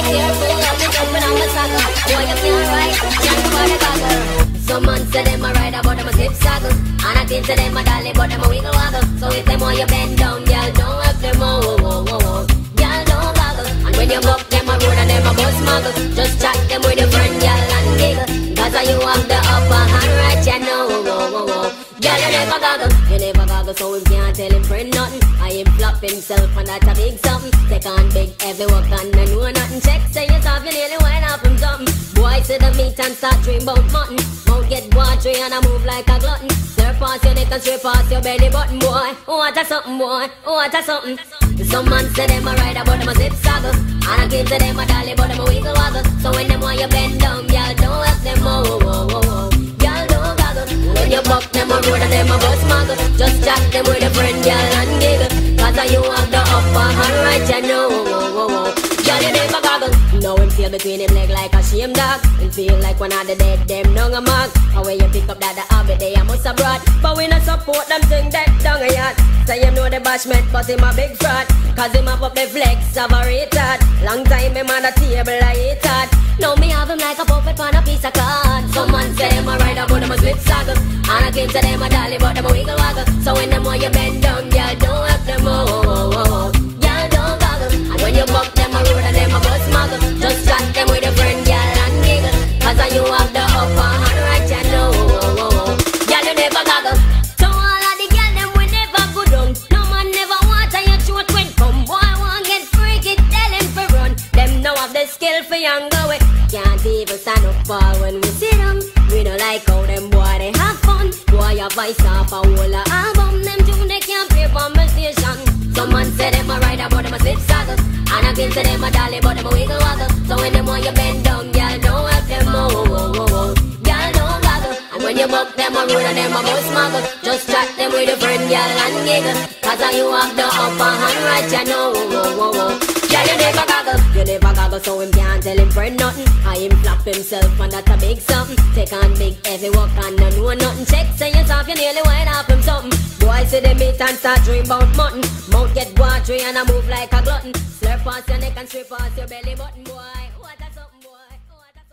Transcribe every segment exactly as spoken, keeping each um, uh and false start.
careful, I'll be jumping on my saddle. Boy, you can't ride, jump over the goggle. Some man say them a ride about them a slip saddle, and I think say them a dolly but them a wiggle waggle. So if them want you bend down, girl, don't have them oh oh oh oh oh. Girl, don't goggle. And when you buck them a road and them a bus muggle, just chat them with your friend, girl, and giggle. Cause you have the upper hand right, you know oh oh oh oh. Girl, you never goggle, you never goggle, so him can't tell him friend nothing. I him flop himself and that's a big something. Take on big heavy work and I know nothing. Check, say yourself, you nearly went off from something. Boy, see the meat and start dream about mutton. Mouth get watery and I move like a glutton. Stir past your neck and straight past your belly button, boy. Oh, what a something, boy, oh, what a something. Some man say them a ride about them a zip saddle, and I give to them a dolly but them a wiggle waggle. So when them want you bend down, y'all don't help them oh oh oh oh oh. Y'all don't goggle. When you buck them a road and them a bus muggle, just chat them with a friend, y'all, and giggle. Cause you have the upper hand right, you know oh oh oh oh. Y'all you never goggle. Now him feel between him leg like a shame dog. Him feel like one of the dead, them down a mark. Or when you pick up that the habit, they a must abroad. But we not support them thing that down a yard. Say him know the bashment, but him a big fraud. Cause him up up the flex of a retard. Long time him on the table I hate hard. Now me have him like a puppet on a piece of card. Some man say them a ride up, but them a slip saddle, and I claim to them a dolly, but them a wiggle waggle. So when them want you bend down, y'all don't help them oh oh oh oh. Y'all don't goggle. And when you buck them a road and them a bus muggle, just chat them with a friend, y'all, and giggle. Cause you have the upper hand right, you know oh oh oh oh. Y'all you never goggle. So all of the girl them we never go down. No man never want and your throat when come. Boy want get freaky, tell him for run. Them know have the skill for young go away. Can't even stand up for when we see them. We don't like how them boy they have fun. Boy your voice off a whole album. Them tune they can't play for my station. Some man say them a ride about them a slip saddle, and I give to them a dolly but them a wiggle waggle. So when them want you bend down, y'all don't help them oh oh oh oh oh. Y'all don't goggle. And when you buck them a road and them a bus muggle, just chat them with a friend, y'all, and giggle. Cause you have the upper hand right, you know oh oh oh oh. Yeah, you never goggle, you never goggle, so him can't tell him friend nothing. I him flop himself and that's a big something. Take on big heavy work and no know nothing. Check, say yourself, you nearly went off him something. Boy, see the meat and start dream about mutton. Mouth get watery and I move like a glutton. Slurp past your neck and strip past your belly button, boy. What a something, boy, what a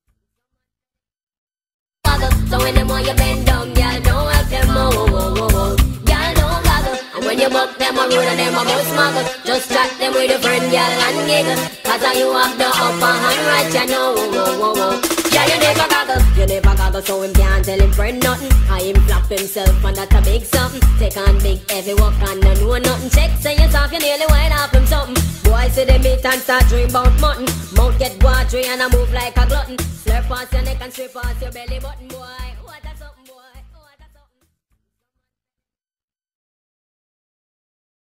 something. So when them want you bend down, y'all don't help them oh oh oh oh oh. Y'all don't goggle. And when you buck them a road and them a bus muggle, just chat them with a friend, y'all, and giggle. Cause you have the upper hand right, you know oh oh oh oh. Yeah, you never goggle, you never goggle, so him can't tell him friend nothing. I him flop himself and that's a big something. Take on big heavy work and no know nothing. Check, say yourself, you nearly went off him something. Boy, see the meat and start dream about mutton. Mouth get watery and I move like a glutton. Slurp past your neck and strip past your belly button, boy.